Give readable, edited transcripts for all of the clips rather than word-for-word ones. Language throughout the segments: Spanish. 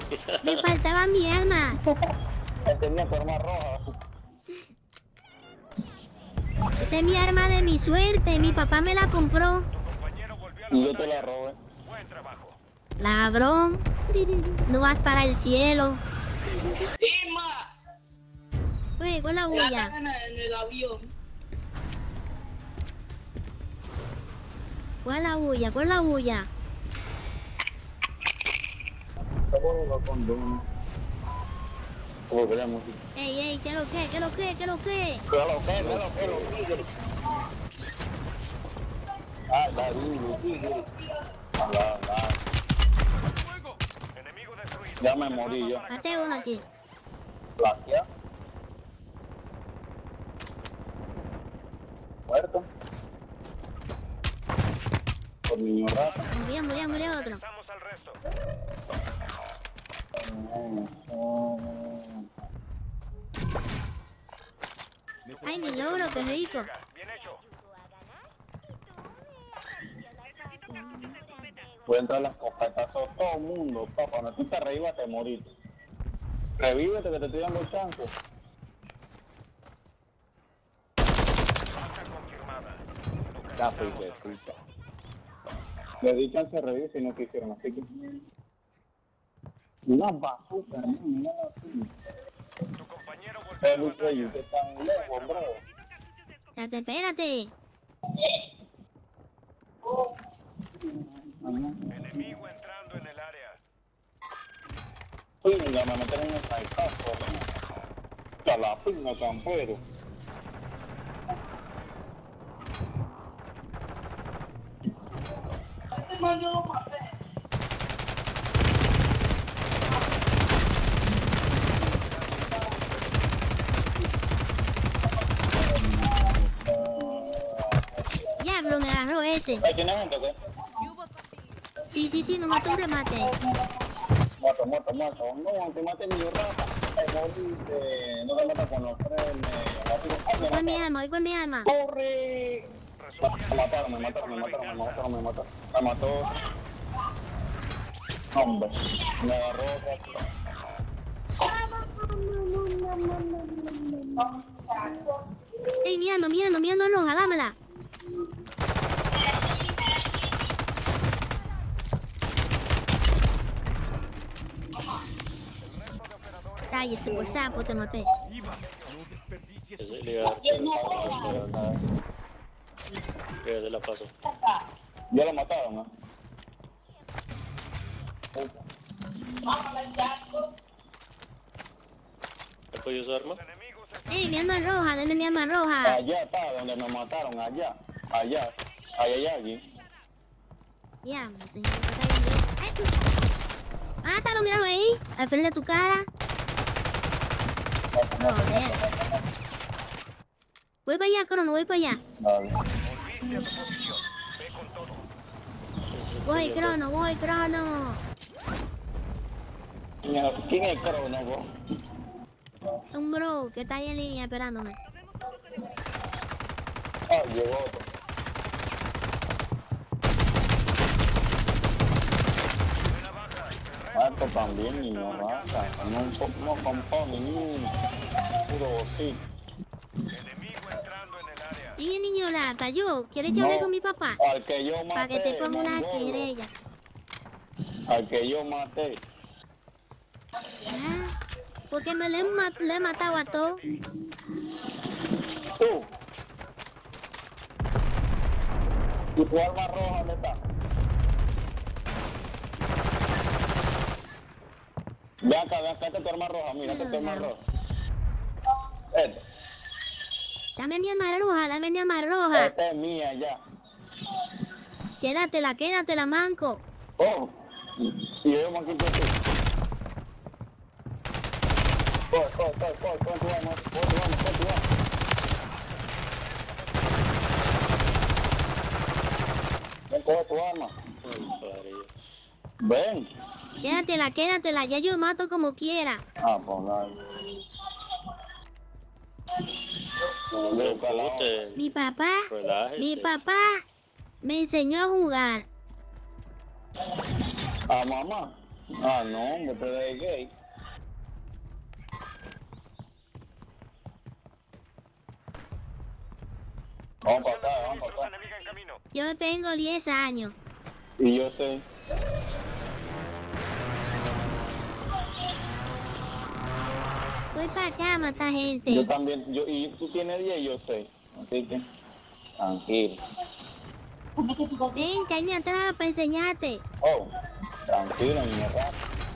Me faltaba mi arma. Tenía tu arma roja. Esa es mi arma de mi suerte. Mi papá me la compró. Y yo te la robé. Ladrón. No vas para el cielo. ¡Ima! Oye, con la La bulla. están en el avión. ¿Cuál la bulla? ¿Cuál la bulla? Como que la música. Ey, ¿qué lo que? ¿Qué lo que? ¿Qué lo que? Los tigres. Ah, David, los tigres. Habla. Ya me morí yo. Hace uno aquí. Gracias. Muerto. Por niño rata. Murió otro. Ay, mi logro, qué rico. Puede entrar las copetazos todo el mundo, papá. Cuando tú te revivas te moriste. Revívete que te estoy dando chance. Ya fuiste, puta. Le di chance de revivir y no quisieron, así que... Una bazooka, hermano, mira así. Pero ustedes están lejos, bro. Espérate. Enemigo entrando en el área. Pinga, me metieron en el saicazo, ¿no? La pinga, campero. Este man yo lo maté. Diablo, me agarró ese. ¿Tiene gente o qué? Sí, me mató un remate. Muerto. No, aunque mate mi rata. Moriste. No te matas con los frenes. Voy con mi arma. ¡Corre! Me mataron. Me mató. Hombre, me agarró otra. Ey, mi arma roja, dámela. Cállese, por sapo, te maté. Se la paso. Ya lo mataron, ¿no? ¿Apoyo su arma? Ey, mi arma roja, dame mi arma roja. Allá está donde nos mataron, allá. Hay allí. Diablo, señor, está bien. Ay, mátalo, míralo ahí. Al frente de tu cara. Joder. Voy para allá, Crono, voy para allá. Dale. Voy, Crono. ¿Quién es Crono, vos? Un bro que está ahí en línea esperándome. Ah, llegó otro. Marco también, niño, raza. No compone ni puro bocito. Enemigo entrando en el área. ¿Y el niño lata? ¿Yo? ¿Quieres que hable con mi papá? Al que yo maté. Para que te ponga una mongolo. querella. Al que yo maté. Ah, porque me le he matado a todos. Tú. ¿Y tu arma roja dónde está? Ve acá, esta es tu arma roja, mira, esta es tu arma roja. Dame mi arma roja. Esta es mía ya. Quédatela, manco. Oh, y yo me quito tú. Coge tu arma. Ven, coge tu arma. Ven. Quédatela, ya yo mato como quiera. Ah, pues dale. Mi papá me enseñó a jugar. A mamá. Ah, no, me te de gay. Vamos para acá, vamos para Tropa acá. enemiga en camino. Yo tengo 10 años. Y yo sé. Voy para acá a matar Yo gente. también, y tú tienes 10 y yo sé. Así que, tranquilo. Ven, caíme atrás para enseñarte. Oh, tranquilo, niño rato.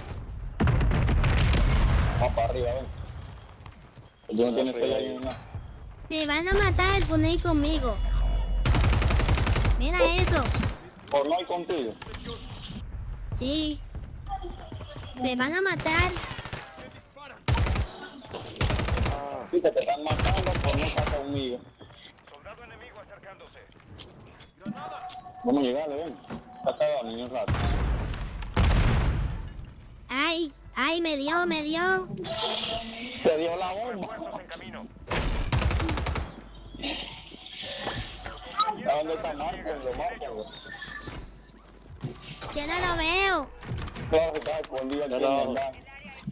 Vamos para arriba, ven. Tú no tienes 6 años ni nada. Me van a matar por no ir conmigo. Mira eso. Por no ir contigo. Sí. Me van a matar. Sí, que te están matando por no estar conmigo. Soldado enemigo acercándose. Vamos a llegarle, ven. Está cagado, niño rato. Ay, ay, me dio. Te dio la bomba. Refuerzos en camino. ¿A dónde está Marco? Lo Marco. Yo no lo veo. Claro que está escondido aquí en No. el bar.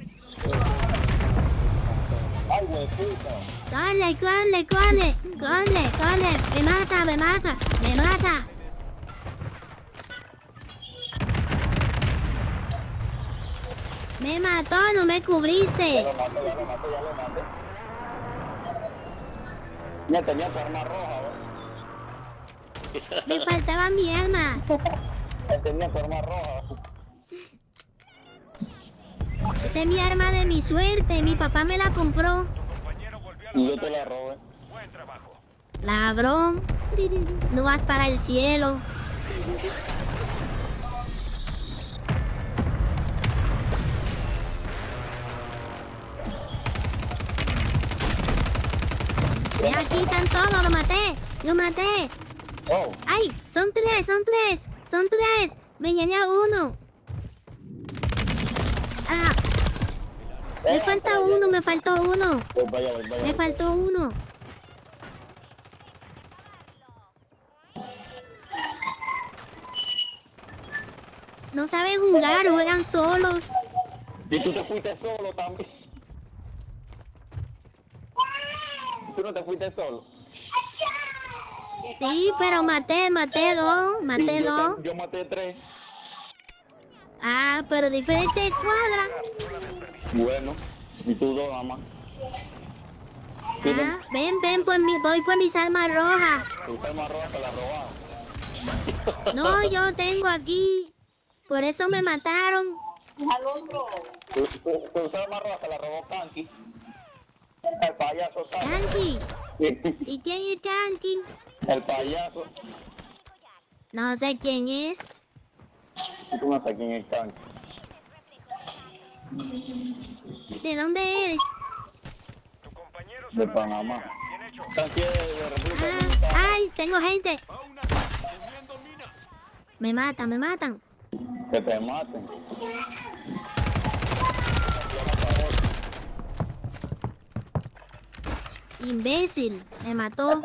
Ay, güey, puta. Corre. Me mata. Me mató, no me Ya cubriste. lo maté. Ya tenía tu arma roja, Me faltaba mi arma. Ya tenía tu arma roja. Esa es mi arma de mi suerte. Mi papá me la compró. Tu compañero volvió a Y la yo te la batalla. robé. Buen trabajo. Ladrón. No vas para el cielo. Ve aquí están todos, lo maté. Oh, ¡Ay! Son tres. Me llené a uno. Ah, me falta uno, me faltó uno. voy para allá. Me faltó uno. No saben jugar, juegan solos. Y tú te fuiste solo también. Tú no te fuiste solo. Sí, pero maté dos, Y yo maté 3. Ah, pero diferente cuadra. Bueno, y tú 2 nada más. Ah, ven, voy por mis armas rojas. Tu arma roja te la robaron. No, yo tengo aquí. Por eso me mataron. Tu arma roja te la robó Kanki. El payaso Kanki. Kanki. ¿Y quién es Kanki? El payaso. No sé quién es. Tú no sabes quién es Kanki. ¿De dónde eres? Tu compañero De se Panamá. repliega. Bien hecho. Kanki es de República Ah, Dominicana. ay, tengo gente. Me matan. Que te maten. Imbécil, me mató.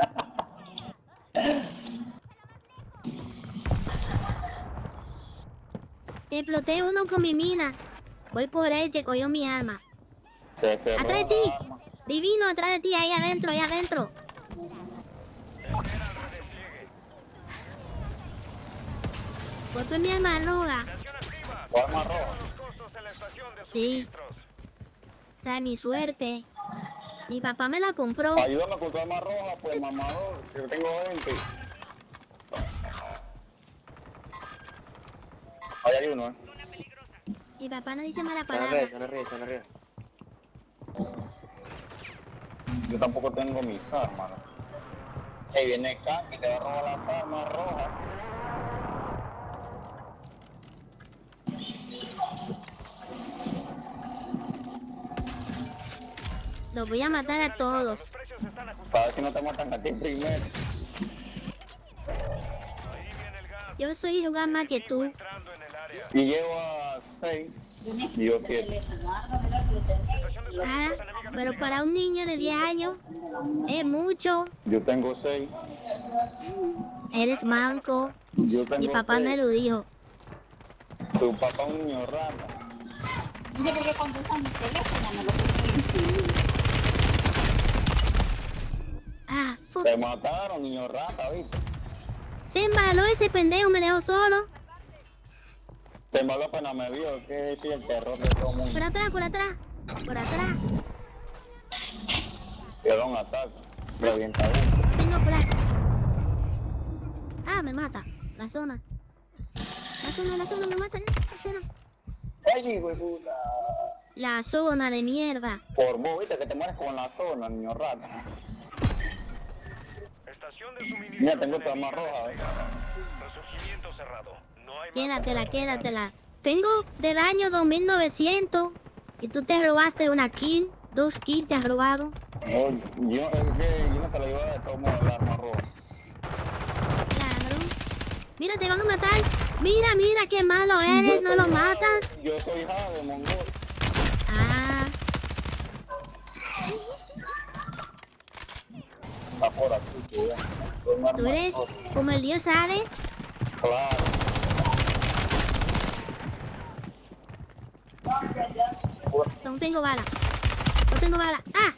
Exploté uno con mi mina. Voy por él que cogió mi arma. Se cerró Atrás de la ti. arma. Divino, atrás de ti, ahí adentro. Espera al redespliegue. Voy por mi arma roja. Atención arriba. Tu arma roja. Los costos en la estación de Sí. suministros. O sea, mi suerte. Mi papá me la compró. Ayúdame con tu arma roja, pues mamador. Yo tengo 20. Ahí hay uno, Mi papá no dice mala Están palabra. arriba. Yo tampoco tengo mis armas, ¿no? Ahí viene Kanki, te va a robar las armas rojas. Los voy a matar a Los todos. precios están ajustados. Para ver si no te matan a ti primero. Ahí viene el gas. Yo soy jugar más que tú. Entrando en el área. Y llevo a 6 y yo 7. Estación de Ah, suministros enemiga pero desplegada. para un niño de 10 años es mucho. Yo tengo 6. Eres manco. Yo tengo Mi papá 6. me lo dijo. Tu papá es un niño rata. No sé por qué cuando usan mi teléfono me lo ponen. Ah, fuck. Te mataron, niño rata, ¿viste? Se embaló ese pendejo, me dejó solo. Te embaló apenas me vio, que sí, el terror de todo el mundo. Por atrás, por atrás. Por atrás. Quiero un ataque. Revientador. Tengo plata. Ah, me mata. La zona. La zona, me mata. La zona. Ay, hijo de puta. La zona de mierda. Por vos, viste que te mueres con la zona, niño rata. Estación de suministro. Mira, tengo tu arma roja, Resurgimiento cerrado. No hay más. Quédatela, quédatela. Tengo del año 2900. Y tú te robaste una kill. 2 kills te has robado. No, yo no te la iba a dar de todo modo el arma roja. Claro. Mira, te van a matar. Mira, mira, qué malo eres. No lo matas. Yo soy Jade, mongol. Ah. Está por aquí, cuidado. Tú eres como el dios Hades. Claro. No tengo bala. No tengo bala. ¡Ah!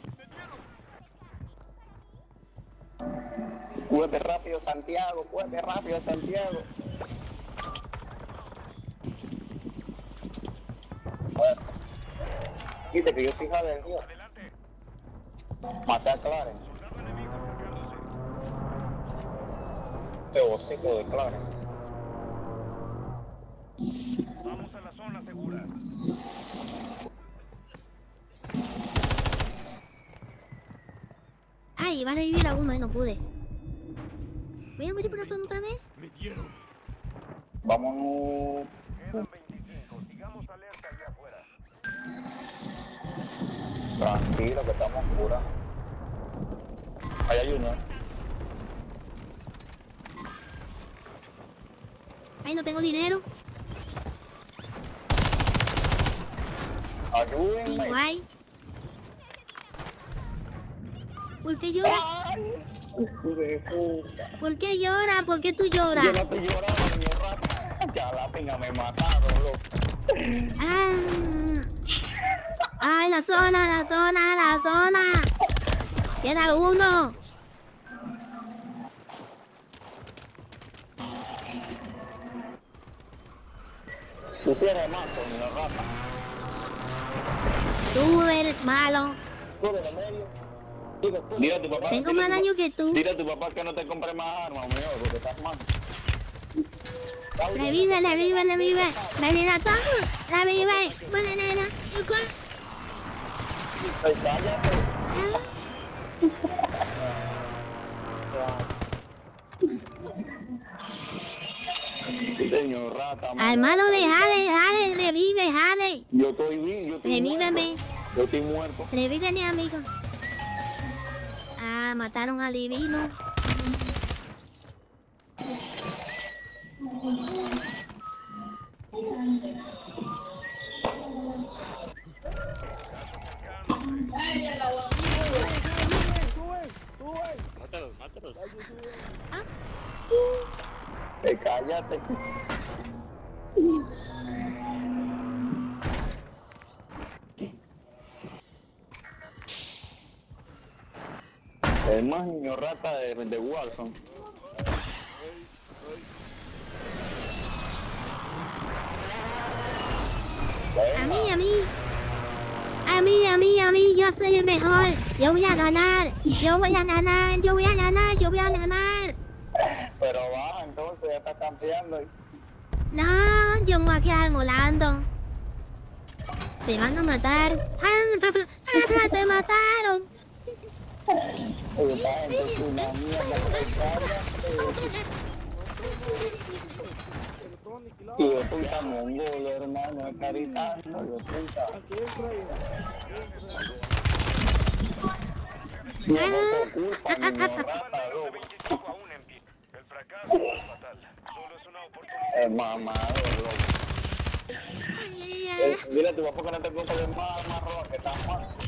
Cúrate rápido, Santiago. Cúrate rápido, Santiago. Bueno. Viste que yo soy hija del Dios. Maté a Clarence. Este hocico de Clarence. Vamos a la zona segura. Ay, iba a revivir a uno y no pude. Voy a morir por la zona otra vez. Vámonos. Quedan 25. Sigamos alerta allá afuera. Tranquilo, que estamos oscuras. Ahí hay uno. Ay, no tengo dinero. Ayúdenme. Igual. ¿Por qué lloras? Ay, hijo de puta. ¿Por qué lloras? ¿Por qué tú lloras? Yo no estoy llorando, niño rata. Ya la pinga me mataron, loco. Ah. Ay, la zona. Queda uno. Tú sí eres macho, niño rata. Tú eres malo. Tú de medio. Dile a tu papá. Tengo más daño que tú. Dile a tu papá que no te compre más armas, mío, porque estás mal. Revive. Revive a todos. Revive. Bananero. Ay, cállate. Señor rata, Al malo de Jade, revive, Jade. Yo estoy bien, yo estoy Revíveme. muerto. Yo estoy muerto. Revive, mi amigo. Ah, mataron al divino. Mátalos. Ah, Cállate. Es más niño rata de Watson. a mí, yo soy el mejor. Yo voy a ganar. Pero va, entonces ya está campeando. No, yo me voy a quedar volando. Te van a matar. Te mataron. Entonces una mierda. Y yo soy tan mongolo, hermano, es caritando, yo soy tan... No por culpa, niño rata, loco. 25 aún en pie. El fracaso no es fatal. Solo es una oportunidad. Es mamado, loco. Dile a tu papá que no te compre más roja, que está mal.